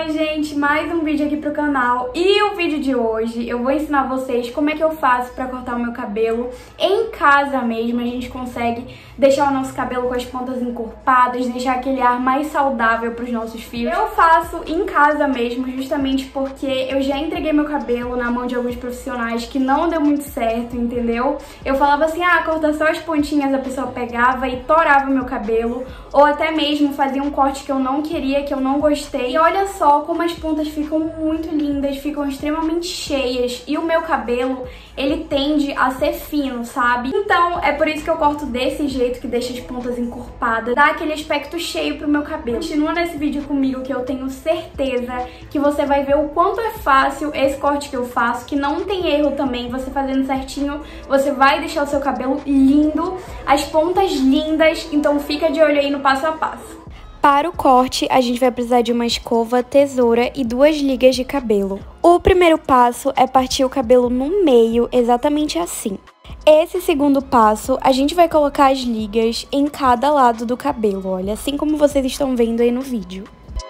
Oi gente, mais um vídeo aqui pro canal. E o vídeo de hoje eu vou ensinar vocês como é que eu faço pra cortar o meu cabelo em casa mesmo. A gente consegue deixar o nosso cabelo com as pontas encorpadas, deixar aquele ar mais saudável pros nossos fios. Eu faço em casa mesmo, justamente porque eu já entreguei meu cabelo na mão de alguns profissionais que não deu muito certo, entendeu? Eu falava assim, corta só as pontinhas, a pessoa pegava e torava meu cabelo, ou até mesmo fazia um corte que eu não queria, que eu não gostei. E olha só como as pontas ficam muito lindas, ficam extremamente cheias, e o meu cabelo, ele tende a ser fino, sabe? Então é por isso que eu corto desse jeito, que deixa as pontas encorpadas, dá aquele aspecto cheio pro meu cabelo. Continua nesse vídeo comigo que eu tenho certeza que você vai ver o quanto é fácil esse corte que eu faço, que não tem erro também. Você fazendo certinho, você vai deixar o seu cabelo lindo, as pontas lindas, então fica de olho aí no passo a passo. Para o corte, a gente vai precisar de uma escova, tesoura e 2 ligas de cabelo. O primeiro passo é partir o cabelo no meio, exatamente assim. Esse segundo passo, a gente vai colocar as ligas em cada lado do cabelo, olha, assim como vocês estão vendo aí no vídeo.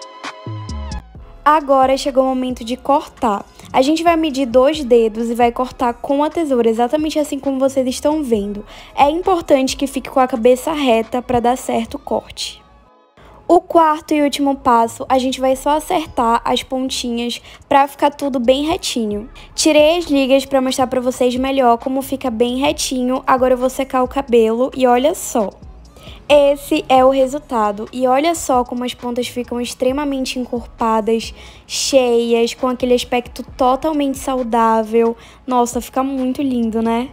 Agora chegou o momento de cortar. A gente vai medir 2 dedos e vai cortar com a tesoura, exatamente assim como vocês estão vendo. É importante que fique com a cabeça reta para dar certo o corte. O quarto e último passo, a gente vai só acertar as pontinhas para ficar tudo bem retinho. Tirei as ligas para mostrar para vocês melhor como fica bem retinho. Agora eu vou secar o cabelo e olha só. Esse é o resultado. E olha só como as pontas ficam extremamente encorpadas, cheias, com aquele aspecto totalmente saudável. Nossa, fica muito lindo, né?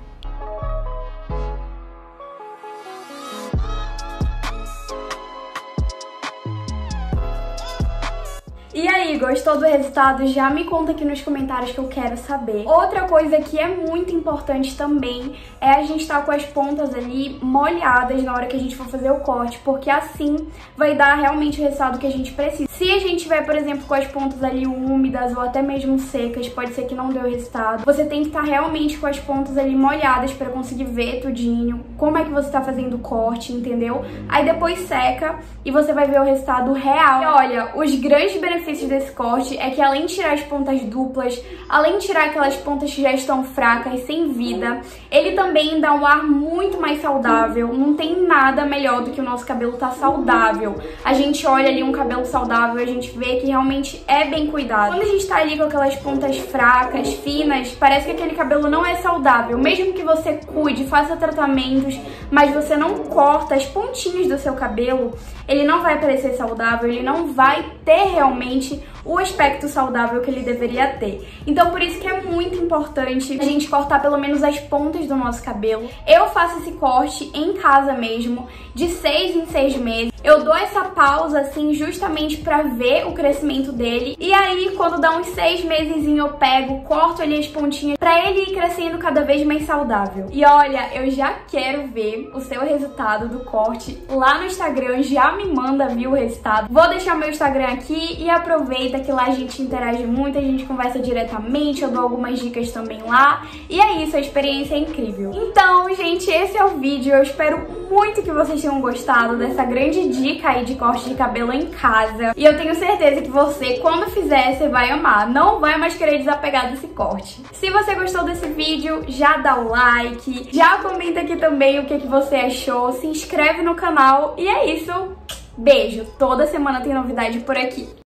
E aí, gostou do resultado? Já me conta aqui nos comentários que eu quero saber. Outra coisa que é muito importante também é a gente estar com as pontas ali molhadas na hora que a gente for fazer o corte, porque assim vai dar realmente o resultado que a gente precisa. Se a gente tiver, por exemplo, com as pontas ali úmidas ou até mesmo secas, pode ser que não dê o resultado. Você tem que estar realmente com as pontas ali molhadas para conseguir ver tudinho como é que você tá fazendo o corte, entendeu? Aí depois seca e você vai ver o resultado real. E olha, os grandes benefícios desse corte é que além de tirar as pontas duplas, além de tirar aquelas pontas que já estão fracas, sem vida, ele também dá um ar muito mais saudável. Não tem nada melhor do que o nosso cabelo tá saudável. A gente olha ali um cabelo saudável, a gente vê que realmente é bem cuidado. Quando a gente tá ali com aquelas pontas fracas, finas, parece que aquele cabelo não é saudável. Mesmo que você cuide, faça tratamentos, mas você não corta as pontinhas do seu cabelo, ele não vai parecer saudável, ele não vai ter realmente o aspecto saudável que ele deveria ter. Então por isso que é muito importante a gente cortar pelo menos as pontas do nosso cabelo. Eu faço esse corte em casa mesmo, de 6 em 6 meses. Eu dou essa pausa assim justamente pra ver o crescimento dele. E aí quando dá uns 6 meses eu pego, corto ali as pontinhas pra ele ir crescendo cada vez mais saudável. E olha, eu já quero ver o seu resultado do corte lá no Instagram. Já me manda, viu, o resultado. Vou deixar meu Instagram aqui e aproveita que lá a gente interage muito, a gente conversa diretamente, eu dou algumas dicas também lá. E é isso, a experiência é incrível. Então, gente, esse é o vídeo. Eu espero muito que vocês tenham gostado dessa grande dica aí de corte de cabelo em casa. E eu tenho certeza que você, quando fizer, você vai amar. Não vai mais querer desapegar desse corte. Se você gostou desse vídeo, já dá o like, já comenta aqui também o que você achou, se inscreve no canal. E é isso. Beijo. Toda semana tem novidade por aqui.